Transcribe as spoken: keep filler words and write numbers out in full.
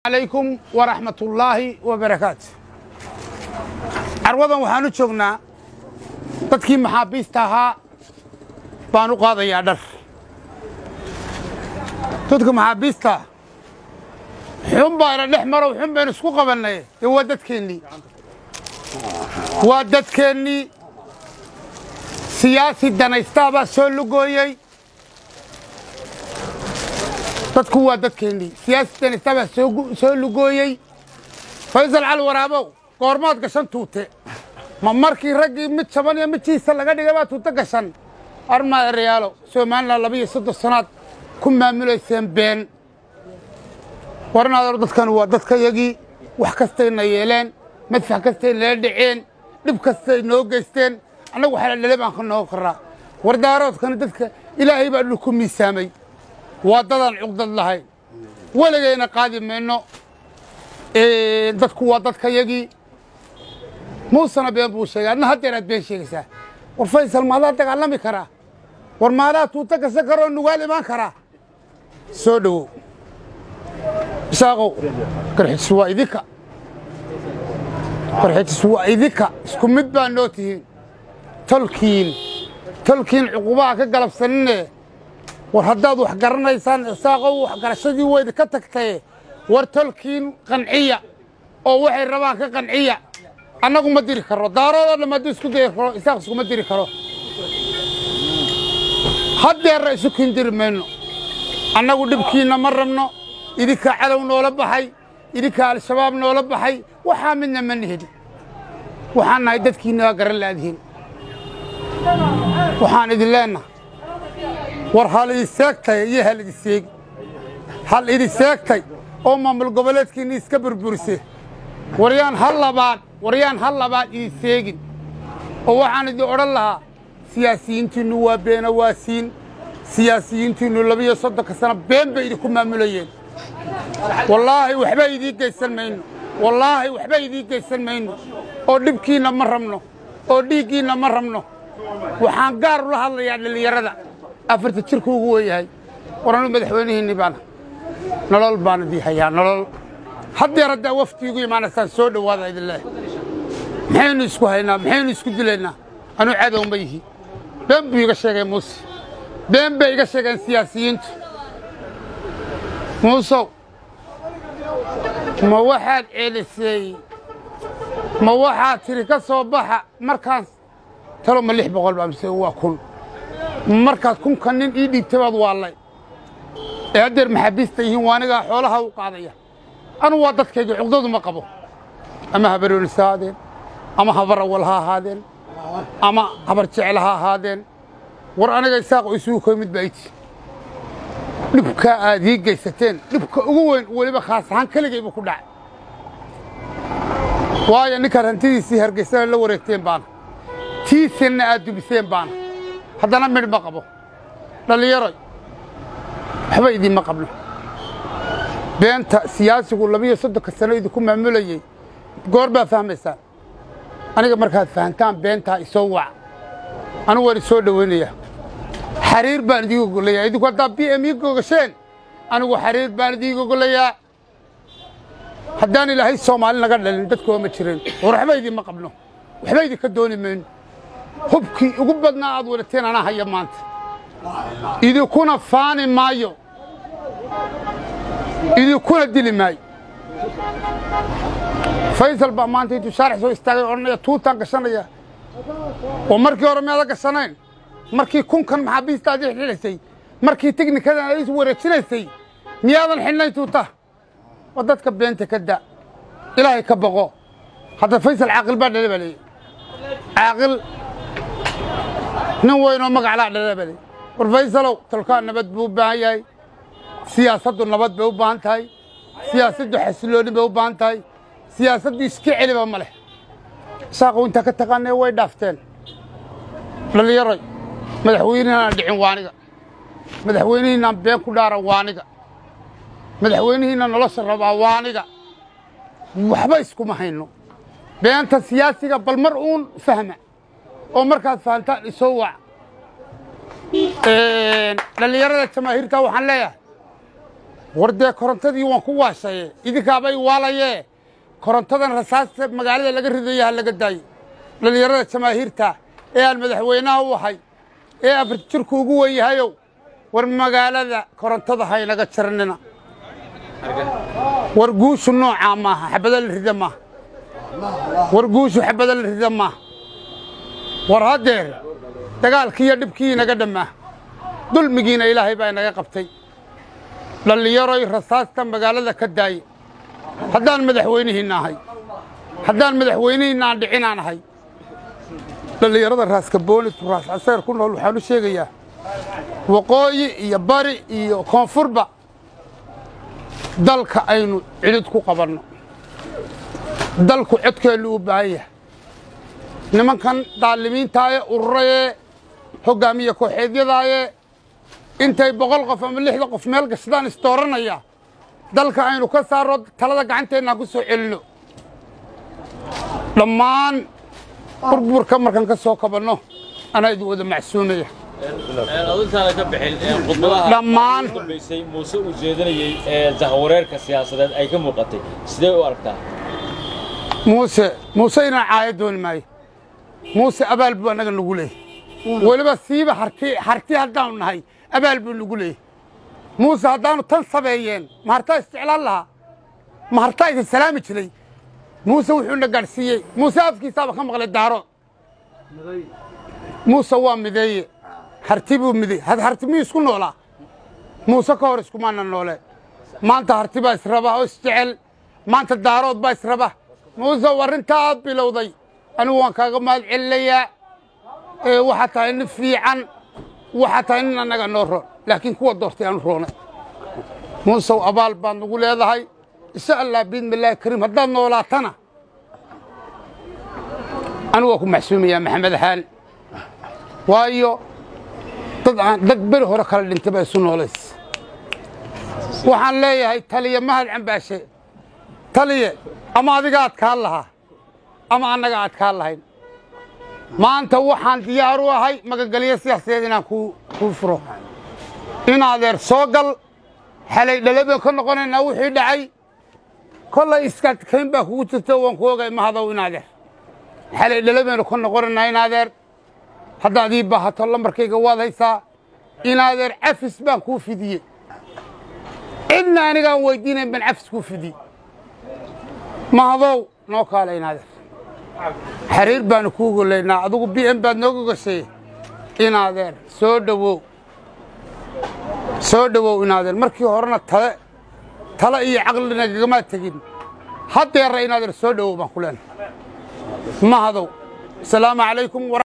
عليكم ورحمة الله وبركاته. عروضا وحانو جوغنا dadkii maxaabiista ahaa baan u qaadayaa dhar. dadka maxaabiista xun baa ila dhex maro xun baan isku qabanay ee waa dadkeennii waa dadkeennii siyaasi danaysta baa soo lugooyay dadku waa dadkeennii siyaasi danaysta baa soo lugooyay Faysal Cali Waraabow goormaad gashan tuute ma markii raggii mid jaban iyo mid jiisa laga dhigay baa tuuta gashan arma reyaalo Soomaaliland laba iyo soddon sanaad ku maamuleyseen been warnaadar dadkan waa dadka yagii wax kastayna yeeleen madfax kastay la dhiceen dib kastay noo geysteen anagu waxa la dhalay baan ka noo qaraa wardaaroodkan dadka ilaahay baa dhulku miisaamay waa dadan cuqdad lahay waligayna qaadi meeno ee dadku waa dadka yagii موسى بين بوشة أنا هدي رد بين شيء كذا وفيصل ما ذا تكلم كرا ورمالا توتا كسكروا نقال ما كرا سودو ساقو كرهت سوا إذكا كرهت سوا إذكا سكمت بانوتين تلكين تلكين عقوبة كقلب سنة وهداد وحجرنا إنسان ساقو وحجر شدي ويد كتكتة ورتلكين قنعية أو وحي رباك قنعية أنا قم أدري كرو دارو لما أدري سكوت كرو إساق سكوت أدري كرو هذا الرئيس كندير منه أنا قد بكينا مرة منه إذا كعلو نولب حي إذا كالشباب نولب حي وحاملنا من هدي وحنا يدت كينا قرر الأذهين وحنا دلنا ورحال الساكتة يهل السيق هل إذا الساكتة أمم القبلات كيني سكبر برسه وريان هلا بعد وريان هلا بعد يسيجن ووحنا دي أورا لها سياسيين تنو بين واسين سياسيين تنو لبي يصدق السنة بين بيدكم ممليين والله وحباي دي كيسن منه والله وحباي دي كيسن منه أو دبكينا مرمنه أو ديكينا مرمنه وحان قارو لها الله يعني اللي يرد أفرت تشركوا قوي هاي ورانو مدحوينه النبانة نلال بان دي هيا نلال حد يرد وفتي يقول معنا سود وهذا عيد الله محين يسكو هنا محين يسكو دلنا أنا عادهم بيه بين بيجا شيء موسى بين بيجا شيء سياسيين موسى ما واحد إلسي ما واحد تريك صباح مركز ترى مليح بقول بمسي هو كل مركز كم كنن إيدي تبض والله يقدر محبيستيه وانا حولها وقاضية أنا وادت كي عقدود ما قبو أما هبرون السادين أما هبر أولها هادين أما هبر تعلها هادين ورانا جاي ساق يسوق يمد بيتي نبكى هذه جيستين نبكى وين ولي بخاص عن كل جيبه كله وايا نكر هنتي سهر جيستين لو وريتين بان تي سنة أدو بسين بان هذا أنا من ما قبو للي يرى حبايبي ما قبله بينتا سياسي ولا بيه صدق السنة يكون معمولي قربة فهمسا أنا مركز فهمتان بينتا يسوع أنا وري سود وينيا حرير باندي يقول لي إذا كنت بي إم يقول شين أنا وحرير باندي يقول لي حداني لهي الصومال نقدر لندتكوا متشرين ورحبايدي ما قبله وحبايدي كدوني من حبكي وقبضنا عضولتين أنا هيا مانت إذا كنا فاني مايو إذا كنا دلي ماي فيصل بأمانتي تشارح سو استاغي أورنيا توتان كشانيا ومركي أورمي هذا كشانين مركي كون كان محابيس تاجي حلسي مركي تقني كذا ليس ورتشلسي مياضا حناي توتا ودتك بنت كدا إلهي كبغو هذا فيصل عاقل بعد لبلي عاقل نوينو مقعلا لبلي والفيصلو تلقى نبت بوباياي سياسة النبض بوبان تاي سياسة حسلون بوبان تاي سياسة إسكعلي بملح ساقو أنت كتقاني وين دافتين للي يري مدحوينينا ندعين وانيقا مدحوينينا بين كدارا وانيقا مدحوينينا نلص الربا وانيقا وحبايسكو مهينو بيانتا سياسيقا بالمرؤون فهمه ومركز فهمتان يسوع إيه للي يري الجماهير تا وحن ليه wardee korontadii waan ku waashaye idinkaabay waalaye korontadan rasaasta magaalada laga ridayo ha laga daayo dhalinyarada jamaahiirta ee aan madaxweynaha u ahay ee afar jirku ugu weyn yahayow war magaalada korontada haynaga jarnina war guushu noocaa maaha xabada la rida maaha war guushu xabada la rida maaha war haddeer dagaalkii iyo dhibkii inaga dhammaa dulmigiina ilaahay baa inaga qabtay dhallinyaroy rasaasta magaalada ka daaye haddaan madaxweynihiinna ahay haddaan madaxweynihiinna aan dhicinaan ahay dhallinyarada raaska booli turaas caseer ku nool waxaan u sheegayaa waqooyi iyo bari iyo koonfurba dalka aynu cidhid ku qabanno dalku codkeennu u baahan yahay nimankan daalimiintaaye ururayee hoggaamiye kooxeedyadaayee intay boqol qof ama lixda qof meel gashadaan isdooranaya dalka aynu ka saaro talada gacanteennaan ku soo celinno dhammaan burburka markaan ka soo kabanno anaa idin wada macsuumaya dhammaan muuse uu jeedinayey ee jahwareerka siyaasadeed ay ka muuqatay sidee u aragtaa muuse muuse inaan caaya dooni maayo muuse abaal buu annaga nagu leeyahy weliba siiba harti harti haddaanu nahay abaal buu nagu leeyahy muuse haddaanu tan sameeyeen ma hartaa isticlaan lahaa ma hartaa idin salaami jiray muuse wuxuuna gaadhsiiyey muuse afkiisaaba ka maqlay daaro muuse waa mideeye harti buu midey harti miyuu isku noolaa muuse ka hor iskumaana noole maanta harti baa israba oo isjecel maanta daarood baa israba muuse arrintaa aad bilowday anigu waan kaaga mahad celinayaa ee waxaa tahay nin fiican waxaa tahay nin annaga noo roon laakiin kuwa doortay aanu roonay muusew abaal baad nagu leedahay insha allah biidnillaahi kariim haddaad noolaatana anigu waa ku maxsuumayaa maxamed xaal waayo dad aan dad beri hore kala dhintay baa isu noolays waxaan leeyahay taliye mahad cambaashe taliye ama adiga adkaan lahaa ama annaga adkaan lahayn maanta waxaan diyaar u ahay magagelyo siyaasadeed inaan kuu furo in adeer soo gal xalay dhalabeen ka noqonaynaa wixii dhacay kollay iskaadkayn baa kugu jirta waan ku ogay mahadow in adeer xalay dhalabeenu ka noqonaynaa in adeer haddaad ii baahato lambarkayga waad haysaa in adeer cafis baan kuu fidiyey cidna anigaan weydiinayn baan cafis kuu fidiyey mahadow noo kaala in adeer xariir baanu kuu golaynaa adugu b m baad nooga gashay in adeer soo dhowow soo dhowow in adeer markii horena tale tale iyo caqlina gagama tegin haddeerra in adeer soo dhowow baan ku leenahay mahadow asalaamu calaykum.